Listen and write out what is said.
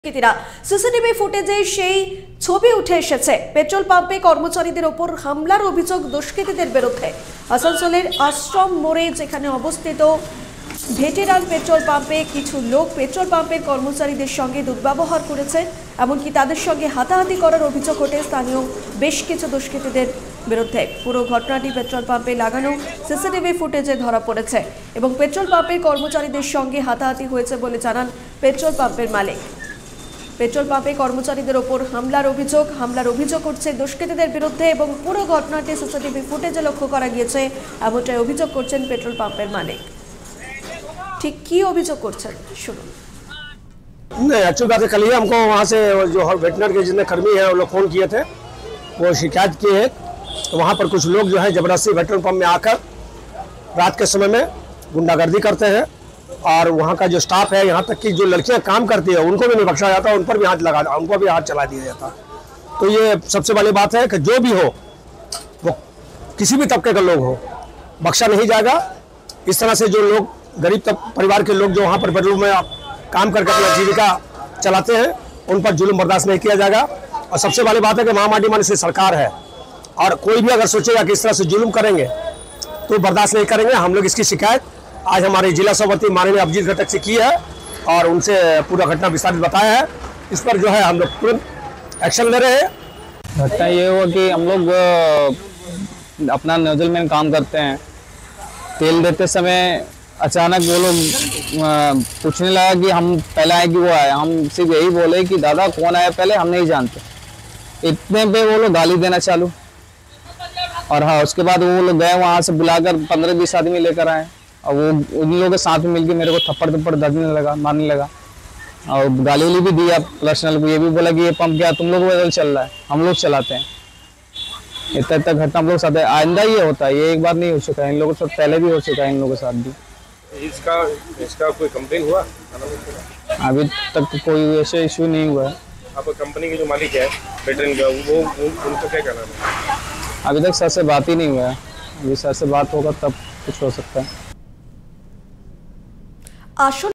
CCTV ফুটেজে সেই ছবি উঠে এসেছে। পেট্রোল পাম্পে কর্মচারীদের ওপর হামলার অভিযোগ দুষ্কৃতীদের বিরুদ্ধে। আসানসোলের আশ্রম মোড়ে যেখানে অবস্থিত ভেটেরান পেট্রোল পাম্পে কিছু লোক পেট্রোল পাম্পের কর্মচারীদের সঙ্গে দুর্ব্যবহার করেছে, এমনকি তাদের সঙ্গে হাতাহাতি করার অভিযোগ ওঠে স্থানীয় বেশ কিছু দুষ্কৃতীদের বিরুদ্ধে। পুরো ঘটনাটি পেট্রোল পাম্পে লাগানো সিসিটিভি ফুটেজে ধরা পড়েছে এবং পেট্রোল পাম্পের কর্মচারীদের সঙ্গে হাতাহাতি হয়েছে বলে জানান পেট্রোল পাম্পের মালিক। পেট্রোল পাম্পে কর্মচারীদের ওপর হামলার অভিযোগ উঠছে দুষ্কৃতীদের বিরুদ্ধে এবং পুরো ঘটনাটি সিসিটিভি ফুটেজে লক্ষ্য করা গিয়েছে, এমনটাই অভিযোগ করছেন পেট্রোল পাম্পের মালিক। ठीक की अभियोग करছেন শুনুন। नहीं, अच्छी बात है। कल ही हमको वहाँ से जो वेटनर के जितने कर्मी हैं वो लोग फ़ोन किए थे, वो शिकायत किए हैं। तो वहाँ पर कुछ लोग जो है ज़बरदस्ती पेट्रोल पंप में आकर रात के समय में गुंडागर्दी करते हैं और वहाँ का जो स्टाफ है, यहाँ तक कि जो लड़कियाँ काम करती है उनको भी नहीं बख्शा जाता, उन पर भी उनको भी हाथ चला दिया जाता। तो ये सबसे बड़ी बात है कि जो भी हो वो किसी भी तबके का लोग हो, बख्शा नहीं जाएगा। इस तरह से जो लोग गरीब परिवार के लोग जो वहाँ पर पेट्रोल में काम करके अपनी जीविका चलाते हैं उन पर जुल्म बर्दाश्त नहीं किया जाएगा। और सबसे बड़ी बात है कि महामाटी मान से सरकार है और कोई भी अगर सोचेगा कि इस तरह से जुल्म करेंगे तो बर्दाश्त नहीं करेंगे। हम लोग इसकी शिकायत आज हमारे जिला सभापति माननीय अभिजीत घटक से की है और उनसे पूरा घटना विस्तारित बताया है। इस पर जो है हम लोग तुरंत एक्शन ले रहे हैं। घटना ये हुआ कि हम लोग अपना नोजल में काम करते हैं, तेल देते समय अचानक वो लोग पूछने लगा कि हम पहले आए कि वो आए। हम सिर्फ यही बोले कि दादा कौन आया पहले, हम नहीं जानते। इतने पे वो लोग गाली देना चालू और हाँ, उसके बाद वो लोग गए वहाँ से बुलाकर 15-20 आदमी लेकर आए और वो उन लोगों के साथ में मिलकर मेरे को थप्पड़ मारने लगा और गाली वाली भी दिया। पर्सनल को ये भी बोला कि ये पंप क्या तुम लोग बदल चल रहा है, हम लोग चलाते हैं। इतना घटना हम लोग साथ है। आइंदा ये होता है, ये एक बार नहीं हो चुका है, इन लोगों के साथ पहले भी हो चुका है, इन लोगों के साथ भी। इसका कोई कंप्लेन हुआ? अभी तक कोई ऐसे इशू नहीं हुआ है। आपको कंपनी के जो मालिक है वेटरन का वो उनका क्या कहना है? अभी तक सर से बात ही नहीं हुआ है, अभी सर से बात होगा तब कुछ हो सकता है।